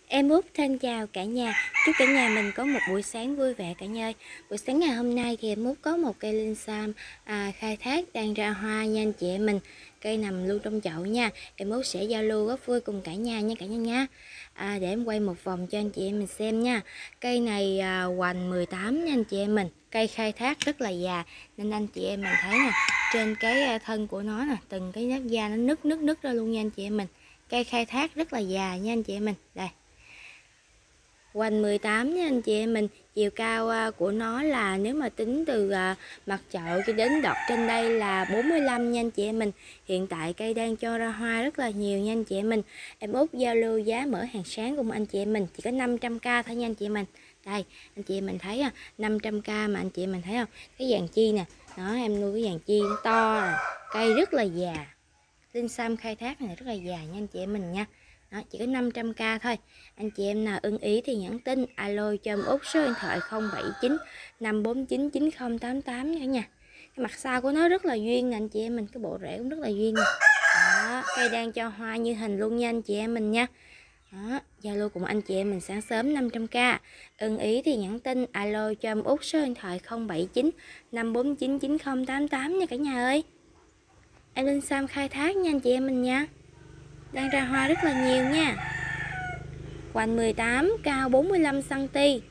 Em Út thân chào cả nhà. Chúc cả nhà mình có một buổi sáng vui vẻ cả nhà ơi. Buổi sáng ngày hôm nay thì em Út có một cây linh sam khai thác đang ra hoa nha anh chị em mình. Cây nằm luôn trong chậu nha. Em Út sẽ giao lưu góp vui cùng cả nhà nha cả nhà nha. Để em quay một vòng cho anh chị em mình xem nha. Cây này hoành 18 nha anh chị em mình. Cây khai thác rất là già nên anh chị em mình thấy nè, trên cái thân của nó nè, từng cái lớp da nó nứt ra luôn nha anh chị em mình. Cây khai thác rất là già nha anh chị em mình. Đây, hoành 18 nha anh chị em mình. Chiều cao của nó là nếu mà tính từ mặt chậu cho đến đọt trên đây là 45 nha anh chị em mình. Hiện tại cây đang cho ra hoa rất là nhiều nha anh chị em mình. Em Út giao lưu giá mở hàng sáng cùng anh chị em mình chỉ có 500k thôi nha anh chị em mình. Đây anh chị em mình thấy 500k mà anh chị em mình thấy không, cái vàng chi nè, đó em nuôi cái vàng chi nó to rồi. Cây rất là già, linh sam khai thác này rất là già nha anh chị em mình nha. Đó, chỉ có 500k thôi. Anh chị em nào ưng ý thì nhắn tin alo cho em Út số điện thoại 079 549 9088 nha nha. Cái mặt sau của nó rất là duyên nè anh chị em mình, cái bộ rễ cũng rất là duyên nè. Đó, cây đang cho hoa như hình luôn nha anh chị em mình nha. Đó, giao lưu cùng anh chị em mình sáng sớm 500k. Ưng ý thì nhắn tin alo cho em Út số điện thoại 079 549 9088 nha cả nhà ơi. Em linh sam khai thác nha anh chị em mình nha. Đang ra hoa rất là nhiều nha. Hoành 18, cao 45 cm.